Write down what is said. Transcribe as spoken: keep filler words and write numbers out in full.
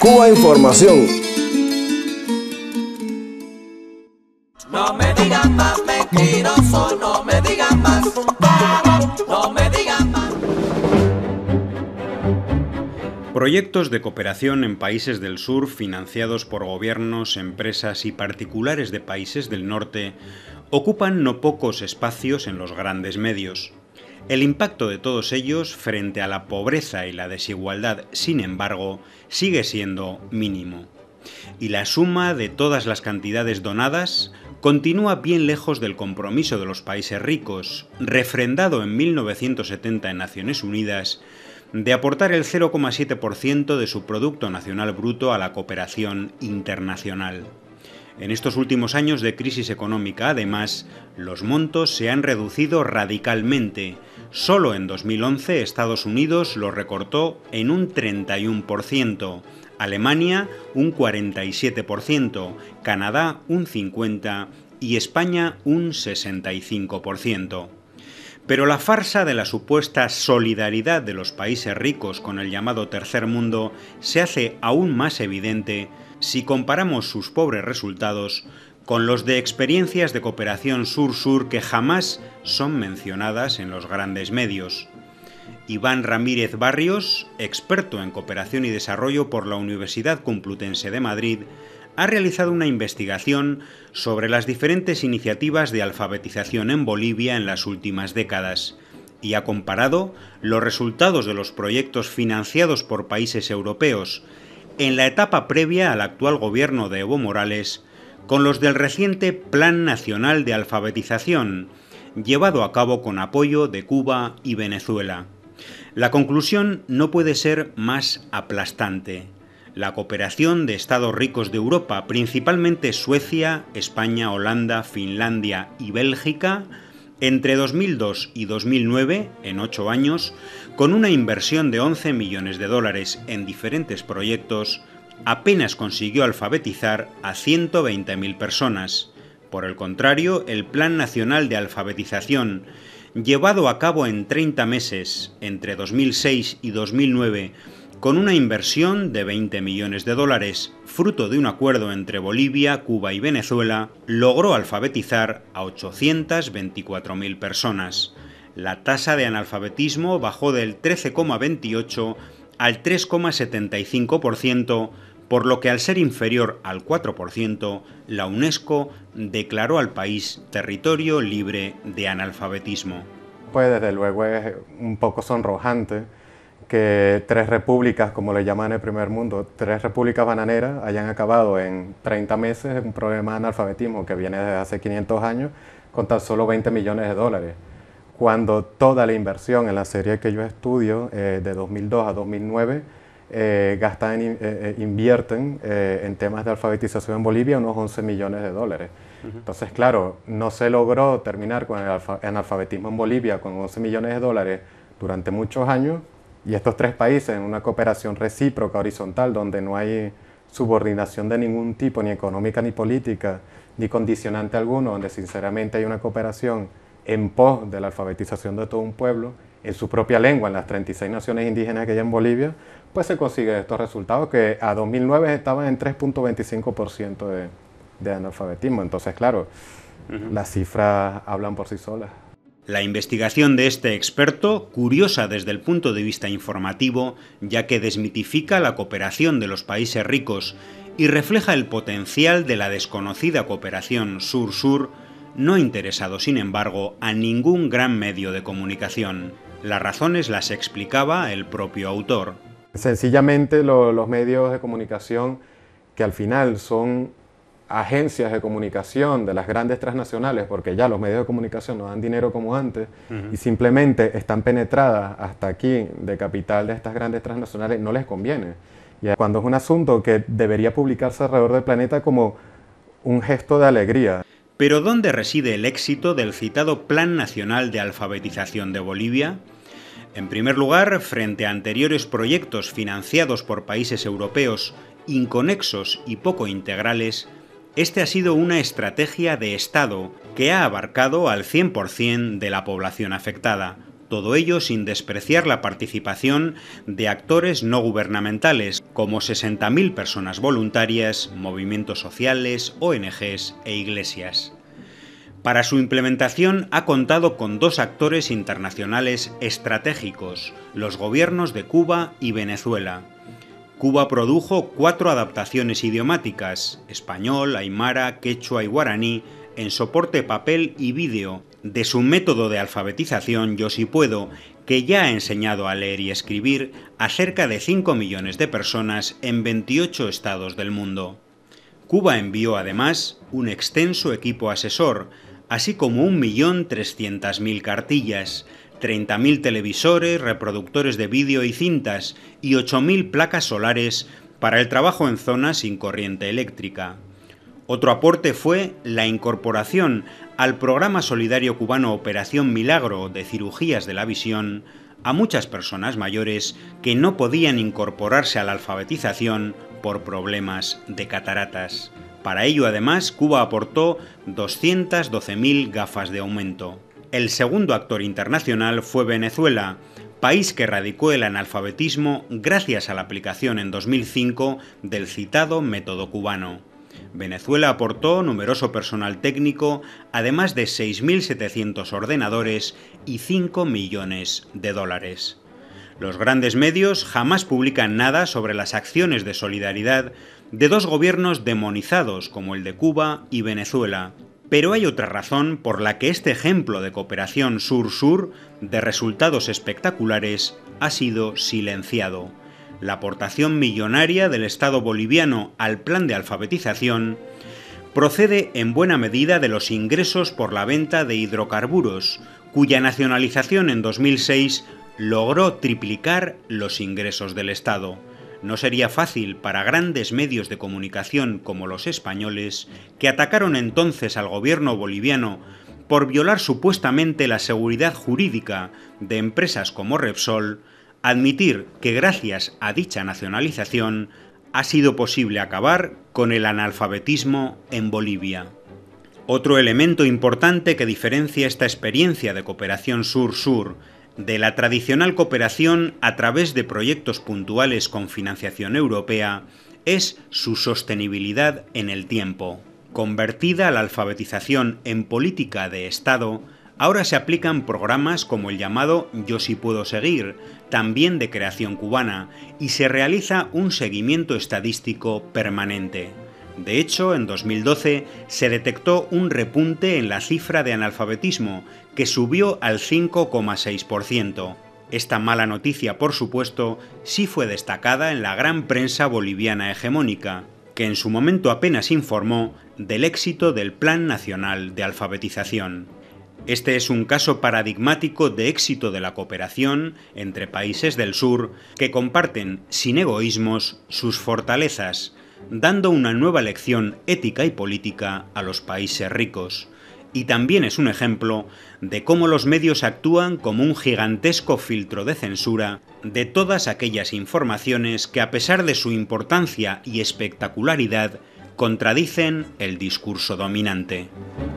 Cuba Información. No me digan más mentiroso, no me digan más, no me digan más. Proyectos de cooperación en países del sur financiados por gobiernos, empresas y particulares de países del norte ocupan no pocos espacios en los grandes medios. El impacto de todos ellos frente a la pobreza y la desigualdad, sin embargo, sigue siendo mínimo. Y la suma de todas las cantidades donadas continúa bien lejos del compromiso de los países ricos, refrendado en mil novecientos setenta en Naciones Unidas, de aportar el cero coma siete por ciento de su Producto Nacional Bruto a la cooperación internacional. En estos últimos años de crisis económica, además, los montos se han reducido radicalmente. Solo en dos mil once Estados Unidos lo recortó en un treinta y uno por ciento, Alemania un cuarenta y siete por ciento, Canadá un cincuenta por ciento y España un sesenta y cinco por ciento. Pero la farsa de la supuesta solidaridad de los países ricos con el llamado tercer mundo se hace aún más evidente si comparamos sus pobres resultados con los de experiencias de cooperación sur-sur que jamás son mencionadas en los grandes medios. Iván Ramírez Barrios, experto en cooperación y desarrollo por la Universidad Complutense de Madrid, ha realizado una investigación sobre las diferentes iniciativas de alfabetización en Bolivia en las últimas décadas y ha comparado los resultados de los proyectos financiados por países europeos en la etapa previa al actual gobierno de Evo Morales con los del reciente Plan Nacional de Alfabetización, llevado a cabo con apoyo de Cuba y Venezuela. La conclusión no puede ser más aplastante. La cooperación de Estados ricos de Europa, principalmente Suecia, España, Holanda, Finlandia y Bélgica, entre dos mil dos y dos mil nueve, en ocho años, con una inversión de once millones de dólares en diferentes proyectos, apenas consiguió alfabetizar a ciento veinte mil personas. Por el contrario, el Plan Nacional de Alfabetización, llevado a cabo en treinta meses, entre dos mil seis y dos mil nueve, con una inversión de veinte millones de dólares, fruto de un acuerdo entre Bolivia, Cuba y Venezuela, logró alfabetizar a ochocientas veinticuatro mil personas. La tasa de analfabetismo bajó del trece coma veintiocho al tres coma setenta y cinco por ciento, por lo que al ser inferior al cuatro por ciento, la UNESCO declaró al país territorio libre de analfabetismo. Pues desde luego es un poco sonrojante que tres repúblicas, como le llaman en el primer mundo, tres repúblicas bananeras hayan acabado en treinta meses un problema de analfabetismo que viene desde hace quinientos años con tan solo veinte millones de dólares. Cuando toda la inversión en la serie que yo estudio, eh, de dos mil dos a dos mil nueve, eh, gastan, eh, eh, invierten eh, en temas de alfabetización en Bolivia unos once millones de dólares. Uh-huh. Entonces, claro, no se logró terminar con el alfa- analfabetismo en Bolivia con once millones de dólares durante muchos años, y estos tres países en una cooperación recíproca, horizontal, donde no hay subordinación de ningún tipo, ni económica ni política, ni condicionante alguno, donde sinceramente hay una cooperación en pos de la alfabetización de todo un pueblo, en su propia lengua, en las treinta y seis naciones indígenas que hay en Bolivia, pues se consiguen estos resultados que a dos mil nueve estaban en tres punto veinticinco por ciento de, de analfabetismo. Entonces, claro, uh-huh. Las cifras hablan por sí solas. La investigación de este experto, curiosa desde el punto de vista informativo, ya que desmitifica la cooperación de los países ricos y refleja el potencial de la desconocida cooperación sur-sur, no ha interesado, sin embargo, a ningún gran medio de comunicación. Las razones las explicaba el propio autor. Sencillamente lo, los medios de comunicación, que al final son agencias de comunicación de las grandes transnacionales, porque ya los medios de comunicación no dan dinero como antes, uh-huh. y simplemente están penetradas hasta aquí de capital de estas grandes transnacionales, no les conviene. Y cuando es un asunto que debería publicarse alrededor del planeta como un gesto de alegría. ¿Pero dónde reside el éxito del citado Plan Nacional de Alfabetización de Bolivia? En primer lugar, frente a anteriores proyectos financiados por países europeos inconexos y poco integrales, este ha sido una estrategia de Estado que ha abarcado al cien por ciento de la población afectada, todo ello sin despreciar la participación de actores no gubernamentales, como sesenta mil personas voluntarias, movimientos sociales, O N Ges e iglesias. Para su implementación ha contado con dos actores internacionales estratégicos, los gobiernos de Cuba y Venezuela. Cuba produjo cuatro adaptaciones idiomáticas, español, aymara, quechua y guaraní, en soporte papel y vídeo, de su método de alfabetización Yo Sí Puedo, que ya ha enseñado a leer y escribir a cerca de cinco millones de personas en veintiocho estados del mundo. Cuba envió además un extenso equipo asesor, así como un millón trescientas mil cartillas, treinta mil televisores, reproductores de vídeo y cintas y ocho mil placas solares para el trabajo en zonas sin corriente eléctrica. Otro aporte fue la incorporación al programa solidario cubano Operación Milagro de cirugías de la visión a muchas personas mayores que no podían incorporarse a la alfabetización por problemas de cataratas. Para ello, además, Cuba aportó doscientas doce mil gafas de aumento. El segundo actor internacional fue Venezuela, país que erradicó el analfabetismo gracias a la aplicación en dos mil cinco del citado método cubano. Venezuela aportó numeroso personal técnico, además de seis mil setecientos ordenadores y cinco millones de dólares. Los grandes medios jamás publican nada sobre las acciones de solidaridad de dos gobiernos demonizados como el de Cuba y Venezuela. Pero hay otra razón por la que este ejemplo de cooperación sur-sur de resultados espectaculares ha sido silenciado. La aportación millonaria del Estado boliviano al plan de alfabetización procede en buena medida de los ingresos por la venta de hidrocarburos, cuya nacionalización en dos mil seis logró triplicar los ingresos del Estado. No sería fácil para grandes medios de comunicación como los españoles, que atacaron entonces al gobierno boliviano por violar supuestamente la seguridad jurídica de empresas como Repsol, admitir que gracias a dicha nacionalización ha sido posible acabar con el analfabetismo en Bolivia. Otro elemento importante que diferencia esta experiencia de cooperación sur-sur de la tradicional cooperación a través de proyectos puntuales con financiación europea es su sostenibilidad en el tiempo. Convertida la alfabetización en política de Estado, ahora se aplican programas como el llamado Yo Sí Puedo Seguir, también de creación cubana, y se realiza un seguimiento estadístico permanente. De hecho, en dos mil doce se detectó un repunte en la cifra de analfabetismo, que subió al cinco coma seis por ciento. Esta mala noticia, por supuesto, sí fue destacada en la gran prensa boliviana hegemónica, que en su momento apenas informó del éxito del Plan Nacional de Alfabetización. Este es un caso paradigmático de éxito de la cooperación entre países del sur que comparten, sin egoísmos, sus fortalezas, dando una nueva lección ética y política a los países ricos. Y también es un ejemplo de cómo los medios actúan como un gigantesco filtro de censura de todas aquellas informaciones que, a pesar de su importancia y espectacularidad, contradicen el discurso dominante.